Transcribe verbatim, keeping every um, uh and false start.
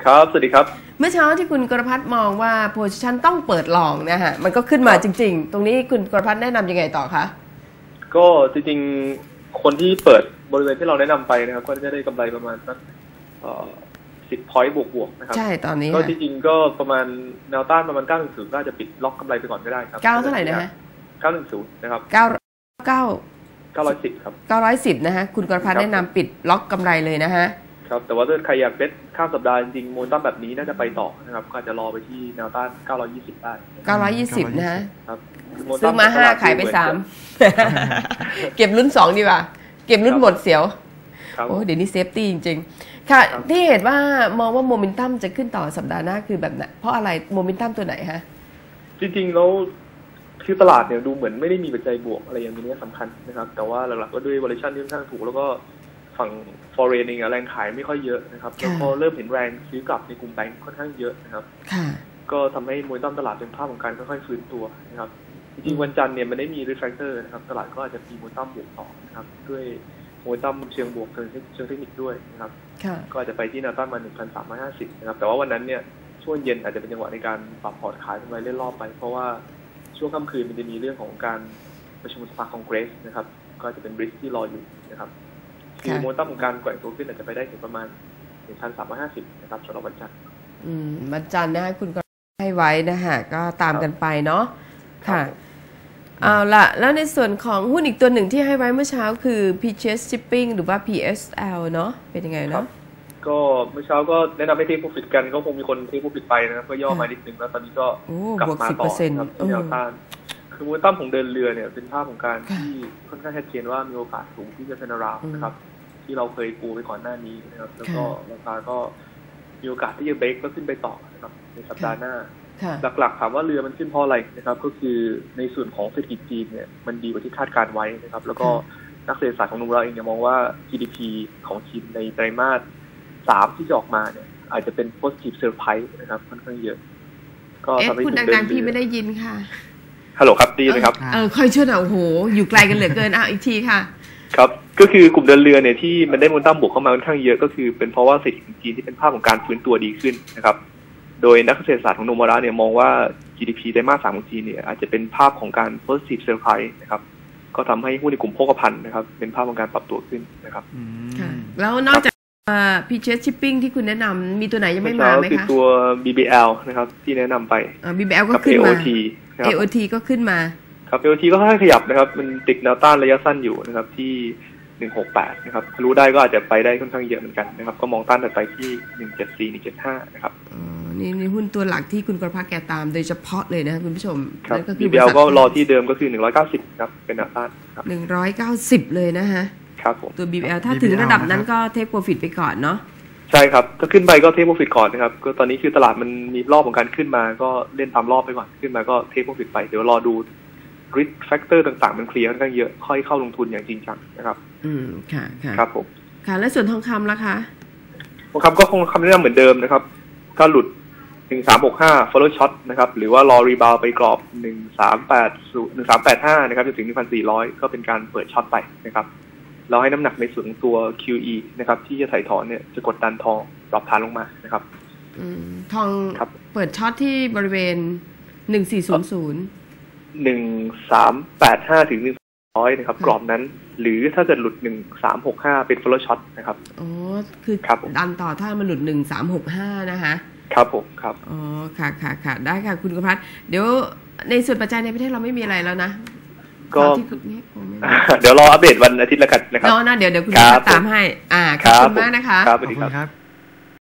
ครับสวัสดีครับเมื่อเช้าที่คุณกรพัฒน์มองว่าโพซิชันต้องเปิดลองนะฮะมันก็ขึ้นมาจริงๆตรงนี้คุณกรพัฒน์แนะนำยังไงต่อคะก็จริงๆคนที่เปิดบริเวณที่เราแนะนำไปนะครับก็จะได้กำไรประมาณสักสิบพอยต์บวกๆนะครับใช่ตอนนี้ก็จริงๆก็ประมาณแนวต้านประมาณเก้าหนึ่งศูนย์ก็จะปิดล็อกกำไรไปก่อนก็ได้ครับเก้าเท่าไหร่นะฮะเก้าหนึ่งศูนย์นะครับเก้าเก้าเก้าร้อยสิบครับเก้าร้อยสิบนะฮะคุณกรพัฒน์แนะนำปิดล็อกกำไรเลยนะฮะครับแต่ว่าถ้าใครอยากเบสข้ามสัปดาห์จริงๆโมเมนตัมแบบนี้น่าจะไปต่อนะครับก็จะรอไปที่แนวต้านเก้าร้อยยี่สิบได้เก้าร้อยยี่สิบนะฮะครับซื้อมาห้าขายไปสามเก็บลุ้นสองดีกว่าเก็บลุ้นหมดเสียวโอ้เดี๋ยวนี้เซฟตี้จริงๆค่ะที่เห็นว่ามองว่าโมเมนตัมจะขึ้นต่อสัปดาห์หน้าคือแบบไหนเพราะอะไรโมเมนตัมตัวไหนฮะจริงๆแล้วคือตลาดเนี่ยดูเหมือนไม่ได้มีปัจจัยบวกอะไรอย่างนี้สำคัญนะครับแต่ว่าหลักๆก็ด้วย valuation ที่ค่อนข้างถูกแล้วก็ฝั่ง foreign เองแรงขายไม่ค่อยเยอะนะครับแล้วพอเริ่มเห็นแรงซื้อกลับในกลุ่มแบงก์ค่อนข้างเยอะนะครับก็ทำให้โมเมนตัมตลาดเป็นภาพของการค่อยๆฟื้นตัวนะครับจริงๆวันจันทร์เนี่ยมันได้มี refractor นะครับตลาดก็อาจจะมีโมเมนตัมบวกต่อนะครับด้วยโมเมนตัมเชิงบวกเชิงเชิงเทคนิคด้วยนะครับก็อาจจะไปที่แนวต้านมา หนึ่งพันสามร้อยห้าสิบ นะครับแต่ว่าวันนั้นเนี่ยช่วงเย็นอาจจะเป็นจังหวะในการปรับพอร์ตขายกำไรเล่นรอบไปเพราะว่าช่วงค่ำคืนมันจะมีเรื่องของการประชุมสภาคองเกรสนะครับก็จะเป็นบริสที่รออยู่นะครับคือโมเมนตัมของการแกว่งตัวขึ้นอาจจะไปได้ถึงประมาณ หนึ่งพันสามร้อยห้าสิบ นะครับสำหรับวันจันทร์อืมวันจันทร์นะคุณก็ให้ไว้นะฮะก็ตามกันไปเนาะค่ะเอาละแล้วในส่วนของหุ้นอีกตัวหนึ่งที่ให้ไว้เมื่อเช้าคือ พี เจ เอส Shipping หรือว่า พี เอส แอล เนาะเป็นยังไงเนาะก็เมื่อเช้าก็แนะนำให้เทคโปรฟิตกันก็คงมีคนเทคโปรฟิตไปนะครับก็ย่อมานิดนึงแล้วตอนนี้ก็กลับมาต่อครับที่แนวต้านคือโมเมนตัมของเดินเรือเนี่ยเป็นภาพของการที่ค่อนข้างชัดเจนว่ามีโอกาสสูงที่จะเป็นราวนะครับที่เราเคยปูไปก่อนหน้านี้นะครับแล้วก็ราคาก็มีโอกาสที่จะเบรกแล้วขึ้นไปต่อนะครับในสัปดาห์หน้าหลักๆถามว่าเรือมันขึ้นเพราะอะไรนะครับก็คือในส่วนของเศรษฐกิจจีนเนี่ยมันดีกว่าที่คาดการไว้นะครับแล้วก็นักเศรษฐศาสตร์ของนุมเราเองเนี่ยมองว่า จี ดี พี ของจีนในไตรมาสสามที่จะออกมาเนี่ยอาจจะเป็น positive surprise นะครับค่อนข้างเยอะก็ทำให้คุณดังๆพี่ไม่ได้ยินค่ะฮัลโหลครับดีไหมครับเออค่อยช่วยหน่อยโอ้โหอยู่ไกลกันเหลือเกินอ่ะอีกทีค่ะครับก็คือกลุ่มเดินเรือเนี่ยที่มันได้โมเมนตัมบวกเข้ามาค่อนข้างเยอะก็คือเป็นเพราะว่าเศรษฐกิจจีนที่เป็นภาพของการฟื้นตัวดีขึ้นนะครับโดยนักเศรษฐศาสตร์ของโนมอระเนี่ยมองว่า จี ดี พี ไตรมาสสามของจีนเนี่ยอาจจะเป็นภาพของการ positive surprise นะครับก็ทำให้หุ้นในกลุ่มโภคภัณฑ์นะครับเป็นภาพของการปรับตัวขึ้นนะครับแล้วนอกจากพี เจ เอส Shipping ที่คุณแนะนำมีตัวไหนยังไม่มาไหมคะคือตัว บี บี แอล นะครับที่แนะนำไปบี บี แอล ก็ขึ้นมา เอ โอ ที เอ โอ ที ก็ขึ้นมาครับ เอ โอ ที ก็ค่อยๆขยับนะครับมันติดแนวต้านระยะสั้นอยู่นะครับที่หนึ่งหกแปดนะครับรู้ได้ก็อาจจะไปได้ค่อนข้างเยอะเหมือนกันนะครับก็มองต้านถัดไปที่หนึ่งเจ็ดสี่ หนึ่งเจ็ดห้านะครับอ๋อนี่นี่หุ้นตัวหลักที่คุณกรพัฒน์แกตามโดยเฉพาะเลยนะครับคุณผู้ชมครับ บี บี แอล ก็รอที่เดิมก็คือหนึ่งร้อยเก้าสิบครับเป็นแนวต้านครับหนึ่งร้อยเก้าสิบเลยนะฮะครับผมตัว บี บี แอล ถ้าถึงระดับนั้นก็เทคโปรฟิตไปก่อนเนาะใช่ครับก็ขึ้นไปก็เทคโปรฟิตก่อนนะครับก็ตอนนี้คือตลาดมันมีรอบของการขึ้นมาก็เล่นตามรอบไปก่อนขึ้นมาก็เทคโปรฟิตไปเดี๋ยวรอดูrisk factor ต่างๆมันเคลียร์ค่อนข้างเยอะค่อยเข้าลงทุนอย่างจริงจังนะครับอืมค่ะค่ะครับผมค่ะและส่วนทองคำล่ะคะทองคำก็คงคำแนะนำเหมือนเดิมนะครับถ้าหลุดหนึ่งสามหกห้า follow shot นะครับหรือว่ารอรีบาวไปกรอบหนึ่งสามแปด หนึ่งสามแปดห้านะครับจนถึง หนึ่งพันสี่ร้อย ก็เป็นการเปิดช็อตไปนะครับเราให้น้ำหนักในส่วนของตัว คิว อี นะครับที่จะถ่ายถอนเนี่ยจะกดดันทองปรับฐานลงมานะครับอืมทองเปิดช็อตที่บริเวณหนึ่งสี่ศูนย์ศูนย์หนึ่งสามแปดห้าถึงหนึ่งร้อยนะครับกรอบนั้นหรือถ้าจะหลุดหนึ่งสามหกห้าเป็น follow shot นะครับอ๋อคือดันต่อถ้ามันหลุดหนึ่งสามหกห้านะคะครับผมครับอ๋อค่ะค่ะค่ะได้ค่ะคุณกรพัฒน์เดี๋ยวในส่วนปัจจัยในประเทศเราไม่มีอะไรแล้วนะก็เดี๋ยวรออัปเดตวันอาทิตย์ละกันนะครับเนาะนะเดี๋ยวเดี๋ยวคุณกรพัฒน์ตามให้อ่าขอบคุณมากนะคะครับสวัสดีครับ